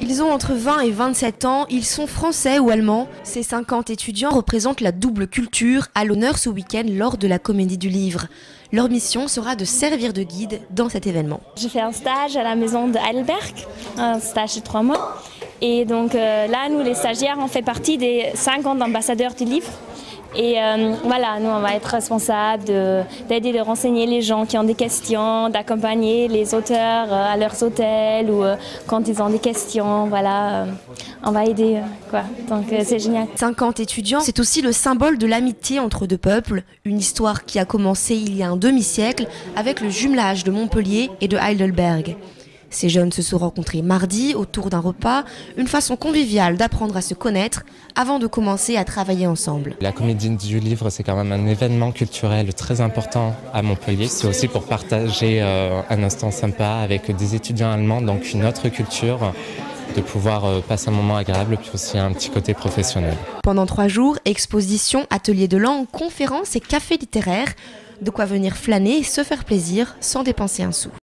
Ils ont entre 20 et 27 ans, ils sont français ou allemands. Ces 50 étudiants représentent la double culture à l'honneur ce week-end lors de la Comédie du Livre. Leur mission sera de servir de guide dans cet événement. J'ai fait un stage à la maison de Heidelberg, un stage de 3 mois. Et donc là, nous les stagiaires, on fait partie des 50 ambassadeurs du livre. Et voilà, nous on va être responsables d'aider, de renseigner les gens qui ont des questions, d'accompagner les auteurs à leurs hôtels ou quand ils ont des questions, voilà, on va aider quoi. Donc c'est génial. 50 étudiants, c'est aussi le symbole de l'amitié entre deux peuples, une histoire qui a commencé il y a un demi-siècle avec le jumelage de Montpellier et de Heidelberg. Ces jeunes se sont rencontrés mardi autour d'un repas, une façon conviviale d'apprendre à se connaître avant de commencer à travailler ensemble. La Comédie du Livre, c'est quand même un événement culturel très important à Montpellier. C'est aussi pour partager un instant sympa avec des étudiants allemands, donc une autre culture, de pouvoir passer un moment agréable, puis aussi un petit côté professionnel. Pendant 3 jours, expositions, ateliers de langue, conférences et cafés littéraires, de quoi venir flâner et se faire plaisir sans dépenser un sou.